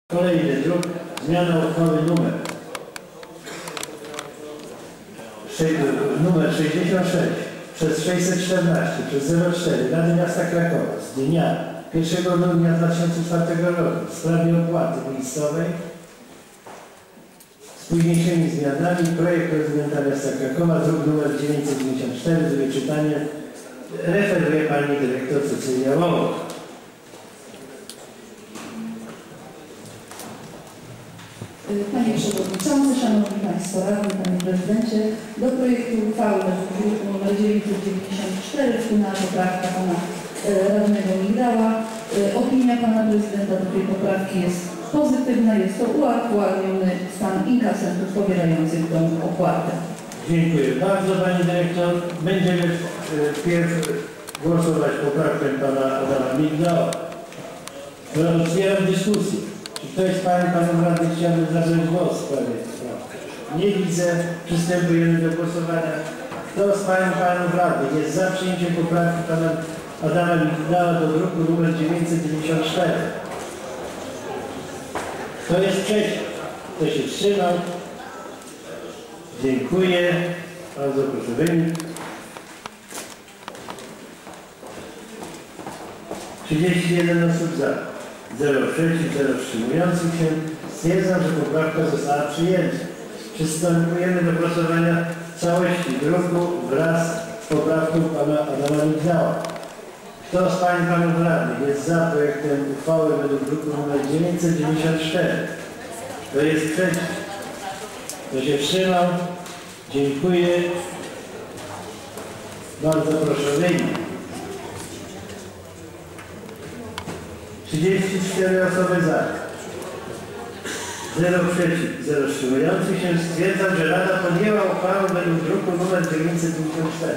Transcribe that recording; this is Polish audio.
Kolejny druk, zmiana uchwały numer 66 przez 614 przez 04 Rady Miasta Krakowa z dnia 1 grudnia 2004 roku w sprawie opłaty miejscowej z późniejszymi zmianami. Projekt prezydenta Miasta Krakowa, druk numer 994, drugie czytanie. Referuje pani dyrektor Cecylia Łomoch. Panie Przewodniczący, Szanowni Państwo Radni, Panie Prezydencie, do projektu uchwały nr 994 wpłynęła poprawka Pana Radnego Migdała. Opinia Pana Prezydenta do tej poprawki jest pozytywna. Jest to uaktualniony stan inkasentów pobierających tę opłatę. Dziękuję bardzo Pani Dyrektor. Będziemy wpierw głosować poprawkę Pana Adama Migdała. Otwieram dyskusję. Czy ktoś z Panów Radnych chciałby zabrać głos w sprawie sprawy? Nie widzę. Przystępujemy do głosowania. Kto z Panów Radnych jest za przyjęciem poprawki Pana Adama Migdała do druku nr 994? Kto jest przeciw? Kto się wstrzymał? Dziękuję. Bardzo proszę wynik. 31 osób za. 0 przeciw, 0 wstrzymujących się. Stwierdzam, że poprawka została przyjęta. Przystępujemy do głosowania całości druku wraz z poprawką Pana Adama Migdała. Kto z Pań i Panów Radnych jest za projektem uchwały według druku nr 994? Kto jest przeciw? Kto się wstrzymał? Dziękuję. Bardzo proszę o wynik. 34 osoby za. 0 przeciw, 0 wstrzymujących się. Stwierdzam, że Rada podjęła uchwałę według druku nr 994.